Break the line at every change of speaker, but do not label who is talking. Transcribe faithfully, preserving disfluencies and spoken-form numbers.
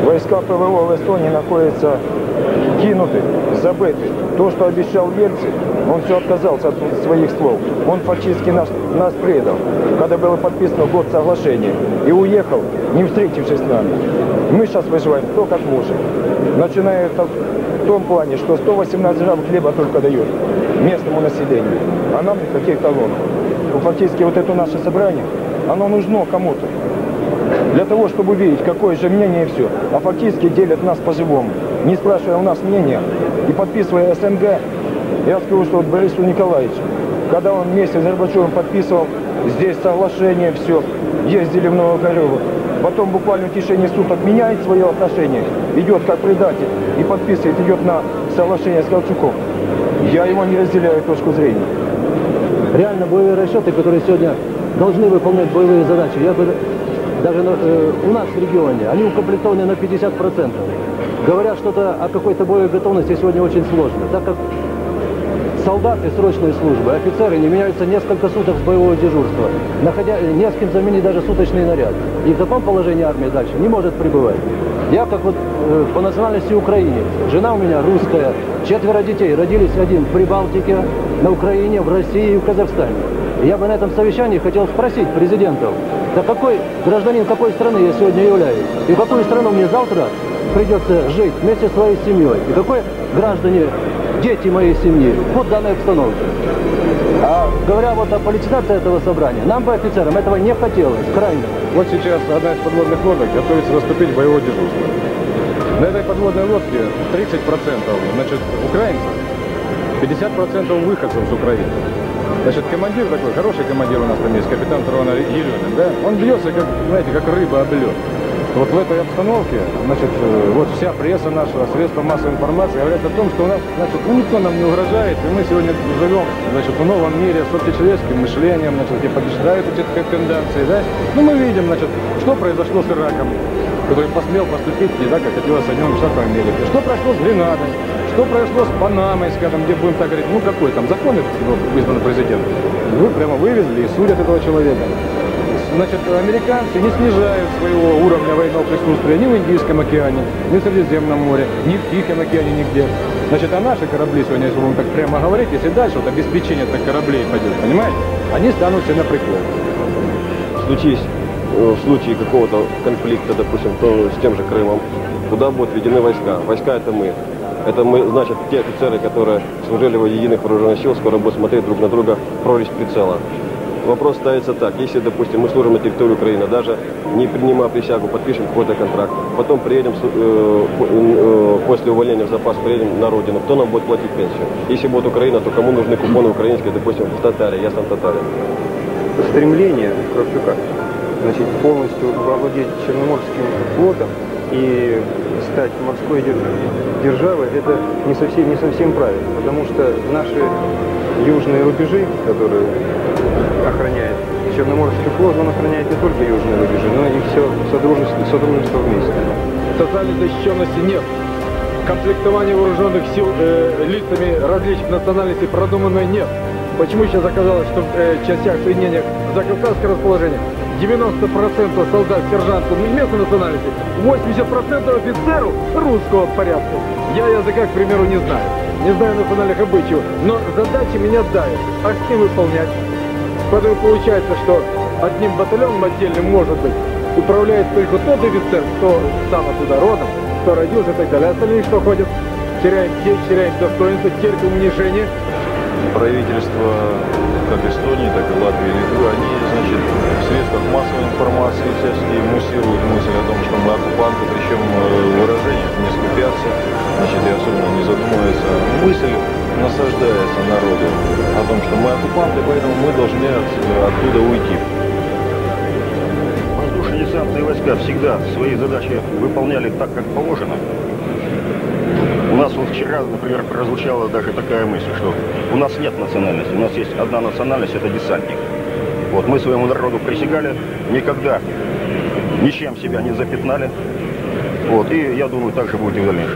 Войска ПВО в Эстонии находятся кинуты, забыты. То, что обещал Ельцин, он все отказался от своих слов. Он фактически нас, нас предал, когда было подписано год соглашения. И уехал, не встретившись с нами. Мы сейчас выживаем кто как может. Начиная в том плане, что сто восемнадцать грамм хлеба только дают местному населению. А нам никаких талонов. Фактически вот это наше собрание, оно нужно кому-то. Для того, чтобы увидеть, какое же мнение и все. А фактически делят нас по-живому. Не спрашивая у нас мнения и подписывая СНГ, я скажу, что вот Борису Николаевичу, когда он вместе с Горбачевым подписывал здесь соглашение, все, ездили в Новогореву, потом буквально в течение суток меняет свое отношение, идет как предатель и подписывает, идет на соглашение с Ковчуком. Я его не разделяю точку зрения.
Реально боевые расчеты, которые сегодня должны выполнять боевые задачи, я бы даже э, у нас в регионе, они укомплектованы на пятьдесят процентов. Говорят что-то о какой-то боевой готовности сегодня очень сложно, так как солдаты срочной службы, офицеры не меняются несколько суток с боевого дежурства, находя, не с кем заменить даже суточный наряд. И в таком положении армия дальше не может пребывать. Я как вот э, по национальности украинец, жена у меня русская, четверо детей, родились один в Прибалтике, на Украине, в России и в Казахстане. И я бы на этом совещании хотел спросить президентов, да какой гражданин какой страны я сегодня являюсь, и в какую страну мне завтра придется жить вместе со своей семьей, и какой граждане, дети моей семьи под данной обстановкой. А говоря вот о политизации этого собрания, нам бы, офицерам, этого не хотелось, крайне.
Вот сейчас одна из подводных лодок готовится заступить в боевое дежурство. На этой подводной лодке тридцать процентов, значит, украинцев, пятьдесят процентов выходцев с Украины. Значит, командир такой, хороший командир у нас там есть, капитан Трона Еленин, да? Он бьется, как, знаете, как рыба об лед. Вот в этой обстановке, значит, вот вся пресса наша, средства массовой информации говорят о том, что у нас, значит, ну, никто нам не угрожает, и мы сегодня живем, значит, в новом мире с общечеловеческим мышлением, значит, где побеждают эти тенденции, да? Ну, мы видим, значит, что произошло с Ираком, который посмел поступить не так, как хотелось Соединенным Штатам Америки. Что прошло с Гренадой, что произошло с Панамой, скажем, где будем так говорить, ну, какой там закон избранный президент. Вы прямо вывезли и судят этого человека. Значит, американцы не снижают своего уровня военного присутствия ни в Индийском океане, ни в Средиземном море, ни в Тихом океане, нигде. Значит, а наши корабли сегодня, если будем так прямо говорить, если дальше вот обеспечение так кораблей пойдет, понимаете, они станут все на прикол.
Случись в случае какого-то конфликта, допустим, то с тем же Крымом, куда будут введены войска? Войска это мы. Это мы, значит, те офицеры, которые служили в единых вооруженных сил, скоро будут смотреть друг на друга в прорезь прицела. Вопрос ставится так, если, допустим, мы служим на территории Украины, даже не принимая присягу, подпишем какой-то контракт, потом приедем, э, э, после увольнения в запас, приедем на родину, кто нам будет платить пенсию? Если будет Украина, то кому нужны купоны украинские, допустим, в Татаре, я сам татарин.
Стремление Кравчука, значит, полностью овладеть Черноморским флотом и стать морской державой, это не совсем, не совсем правильно, потому что наши южные рубежи, которые охраняет Черноморский флот, он охраняет не только южные рубежи, но и все сотрудничество, сотрудничество вместе.
Социальной защищенности нет. Комплектование вооруженных сил э, лицами различных национальностей продуманное нет. Почему сейчас оказалось, что в э, частях соединениях закавказского расположения девяносто процентов солдат, сержантов местной национальности, восемьдесят процентов офицеров русского порядка. Я языка, к примеру, не знаю. Не знаю национальных обычаев, но задачи меня дают. А с кем выполнять? Поэтому получается, что одним батальоном отдельным, может быть, управляет только тот офицер, кто сам оттуда родом, кто родился и так далее. Остальные что ходят? Теряем честь, теряем достоинство, терпим унижение.
Правительство как Эстонии, так и Латвии, Литвы, они, значит, в средствах массовой информации всячески муссируют мысль о том, что мы оккупанты, причем выражения не скупятся, значит, и особенно не задумываются. Мысль насаждается народу о том, что мы оккупанты, поэтому мы должны от, оттуда уйти.
Воздушно-десантные войска всегда свои задачи выполняли так, как положено. У нас вот вчера, например, прозвучала даже такая мысль, что у нас нет национальности, у нас есть одна национальность, это десантник. Вот мы своему народу присягали, никогда ничем себя не запятнали. Вот, и я думаю, так же будет и в дальнейшем.